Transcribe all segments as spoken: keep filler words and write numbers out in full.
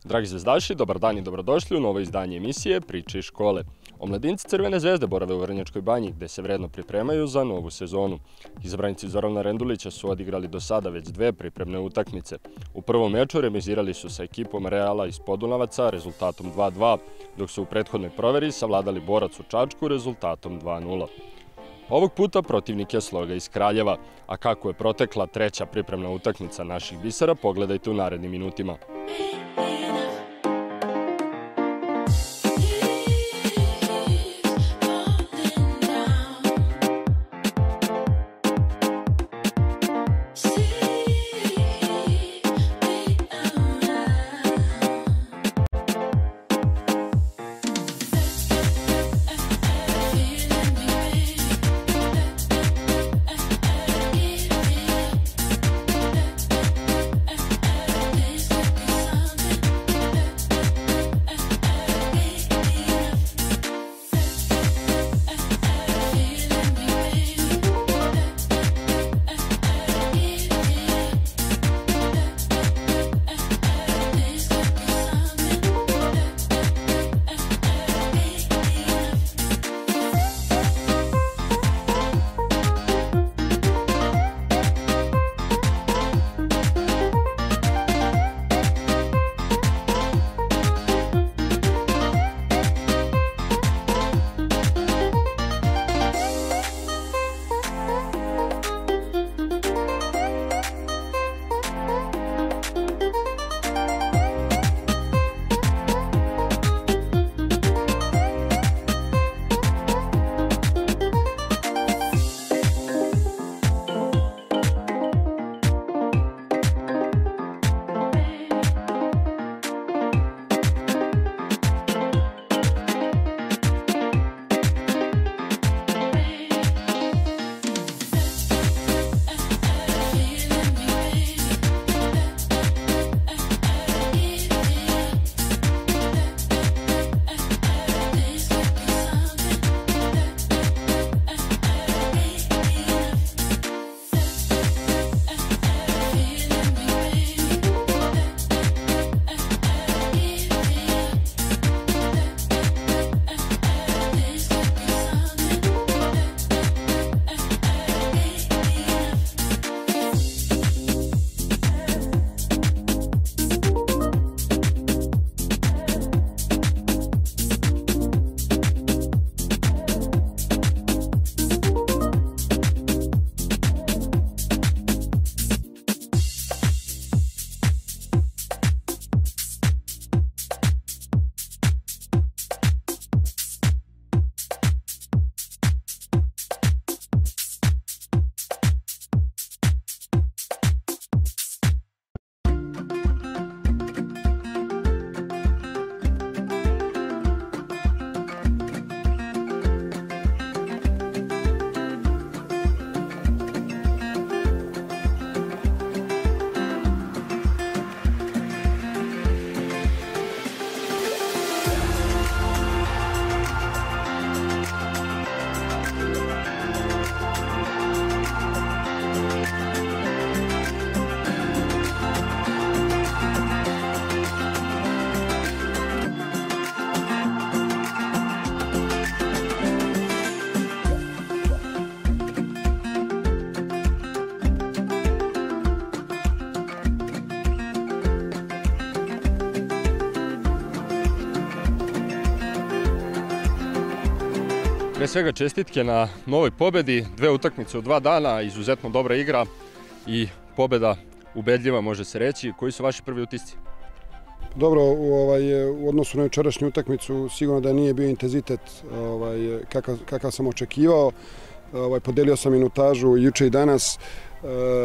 Dragi zvezdaši, dobar dan i dobrodošli u novo izdanje emisije Priče iz škole. Omladinci Crvene zvezde borave u Vrnjačkoj banji, gde se vredno pripremaju za novu sezonu. Izabranici Zorana Rendulića su odigrali do sada već dve pripremne utakmice. U prvom meču remizirali su sa ekipom Reala iz Podunavaca rezultatom dva dva, dok su u prethodnoj proveri savladali Borac u Čačku rezultatom dva nula. Ovog puta protivnik je Sloga iz Kraljeva, a kako je protekla treća pripremna utakmica naših bisera, pogledajte u narednim minutima. Pre svega čestitke na novoj pobedi, dve utakmice u dva dana, izuzetno dobra igra i pobeda ubedljiva, može se reći. Koji su vaši prvi utisci? Dobro, u, ovaj, u odnosu na jučerašnju utakmicu sigurno da nije bio intenzitet ovaj, kakav, kakav sam očekivao. Ovaj, podelio sam minutažu juče i danas. E,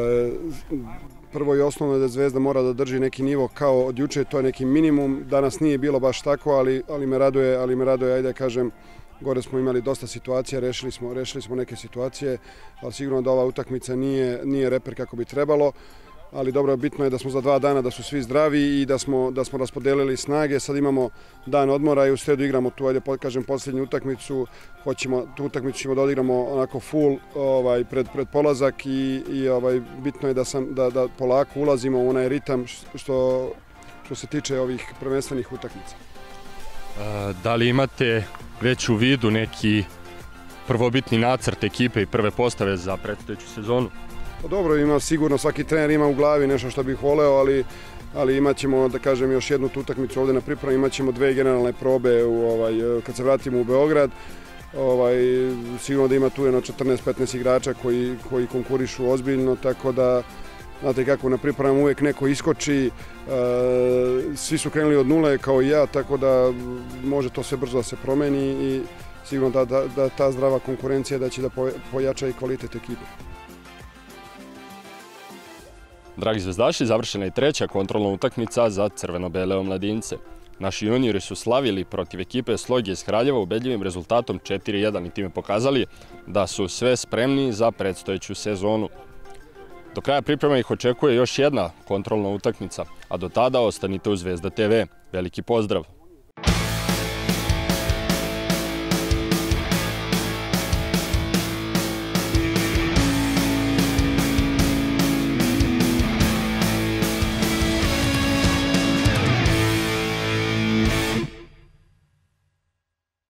prvo i osnovno da Zvezda mora da drži neki nivo kao od juče, to je neki minimum. Danas nije bilo baš tako, ali, ali me raduje, ali me raduje, ajde da kažem, gore smo imali dosta situacija, rešili smo, rešili smo neke situacije, ali sigurno da ova utakmica nije, nije reper kako bi trebalo. Ali dobro, bitno je da smo za dva dana, da su svi zdravi i da smo, da smo raspodelili snage. Sad imamo dan odmora i u sredu igramo tu, ajde kažem, posljednju utakmicu. Hoćemo, tu utakmicu ćemo da odigramo onako full ovaj, pred, pred polazak i, i ovaj, bitno je da, sam, da, da polako ulazimo u onaj ritam što što se tiče ovih prvenstvenih utakmica. Da li imate već u vidu neki prvobitni nacrt ekipe i prve postave za predstojeću sezonu? Pa dobro, ima sigurno, svaki trener ima u glavi nešto što bih voleo, ali, ali imat ćemo, da kažem, još jednu tu utakmicu ovdje na pripremi, imat ćemo dve generalne probe u, ovaj, kad se vratimo u Beograd. Ovaj, sigurno da ima tu jedno četrnaest petnaest igrača koji, koji konkurišu ozbiljno, tako da znate kako, na pripremama uvijek neko iskoči, e, svi su krenuli od nule kao i ja, tako da može to sve brzo da se promeni i sigurno da, da, da ta zdrava konkurencija da će da pojača i kvalitet ekipe. Dragi zvezdaši, završena je treća kontrolna utakmica za crveno-bele omladince. Naši juniori su slavili protiv ekipe Slogi iz Kraljeva ubedljivim rezultatom četiri jedan i time pokazali da su sve spremni za predstojeću sezonu. Do kraja priprema ih očekuje još jedna kontrolna utakmica, a do tada ostanite u Zvezda te ve. Veliki pozdrav!